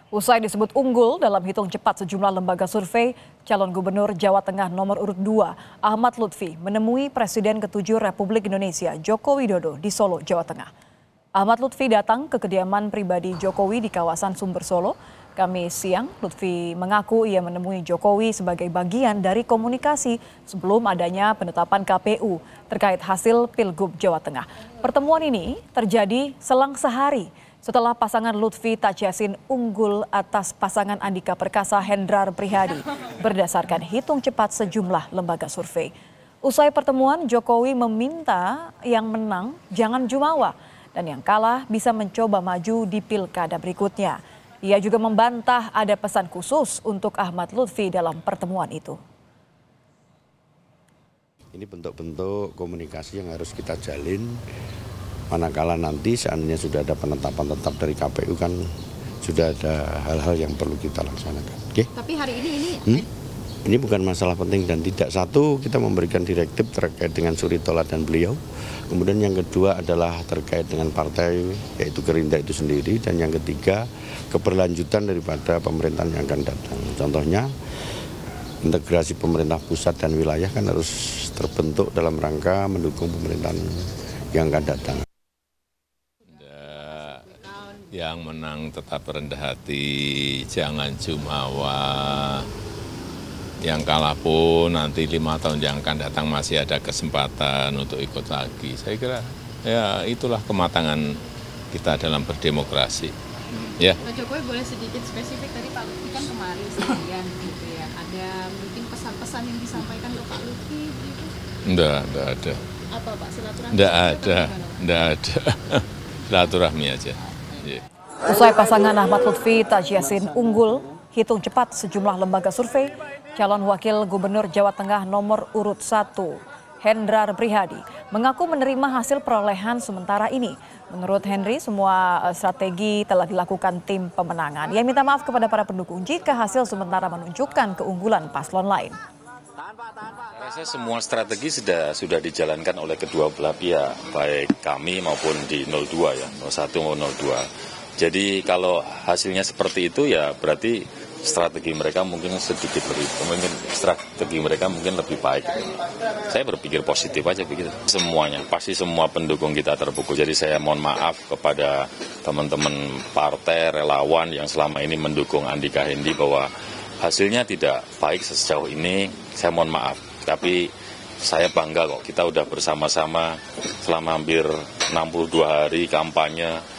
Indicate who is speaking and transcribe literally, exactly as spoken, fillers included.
Speaker 1: Usai disebut unggul dalam hitung cepat sejumlah lembaga survei, calon gubernur Jawa Tengah nomor urut dua, Ahmad Lutfi, menemui Presiden ketujuh Republik Indonesia, Joko Widodo, di Solo, Jawa Tengah. Ahmad Lutfi datang ke kediaman pribadi Jokowi di kawasan Sumber Solo. Kamis siang, Lutfi mengaku ia menemui Jokowi sebagai bagian dari komunikasi sebelum adanya penetapan K P U terkait hasil Pilgub Jawa Tengah. Pertemuan ini terjadi selang sehari setelah pasangan Lutfi Tachiasin unggul atas pasangan Andika Perkasa Hendrar Prihadi berdasarkan hitung cepat sejumlah lembaga survei. Usai pertemuan, Jokowi meminta yang menang jangan jumawa dan yang kalah bisa mencoba maju di pilkada berikutnya. Ia juga membantah ada pesan khusus untuk Ahmad Lutfi dalam pertemuan itu.
Speaker 2: Ini bentuk-bentuk komunikasi yang harus kita jalin. Manakala nanti seandainya sudah ada penetapan tetap dari K P U kan sudah ada hal-hal yang perlu kita laksanakan. Oke?
Speaker 3: Tapi hari ini ini
Speaker 2: hmm? ini bukan masalah penting dan tidak. Satu, kita memberikan direktif terkait dengan suri toladan beliau. Kemudian yang kedua adalah terkait dengan partai yaitu Gerindra itu sendiri, dan yang ketiga keberlanjutan daripada pemerintahan yang akan datang. Contohnya integrasi pemerintah pusat dan wilayah kan harus terbentuk dalam rangka mendukung pemerintahan yang akan datang.
Speaker 4: Yang menang tetap rendah hati, jangan jumawa. Yang kalah pun nanti lima tahun yang akan datang masih ada kesempatan untuk ikut lagi. Saya kira ya itulah kematangan kita dalam berdemokrasi. Ya.
Speaker 3: Pak Jokowi boleh sedikit spesifik, tadi Pak Lutfi kan kemarin sendirian gitu ya. Ada mungkin pesan-pesan yang disampaikan ke Pak Lutfi gitu?
Speaker 4: Enggak, enggak ada.
Speaker 3: Apa Pak, silaturahmi?
Speaker 4: Enggak ada, enggak ada. Silaturahmi aja. Ya.
Speaker 1: Usai pasangan Ahmad Lutfi Tachiasin unggul, hitung cepat sejumlah lembaga survei, calon wakil gubernur Jawa Tengah nomor urut satu, Hendrar Prihadi, mengaku menerima hasil perolehan sementara ini. Menurut Henry, semua strategi telah dilakukan tim pemenangan. Ia minta maaf kepada para pendukung jika hasil sementara menunjukkan keunggulan paslon lain.
Speaker 5: Saya semua strategi sudah sudah dijalankan oleh kedua belah pihak, baik kami maupun di nol dua ya, nol satu maupun nol dua. Jadi kalau hasilnya seperti itu ya berarti strategi mereka mungkin sedikit lebih, mungkin strategi mereka mungkin lebih baik. Saya berpikir positif aja begitu. Semuanya, pasti semua pendukung kita terpukul. Jadi saya mohon maaf kepada teman-teman partai, relawan yang selama ini mendukung Andika Hendi bahwa hasilnya tidak baik sejauh ini. Saya mohon maaf. Tapi saya bangga kok, kita udah bersama-sama selama hampir enam puluh dua hari kampanye.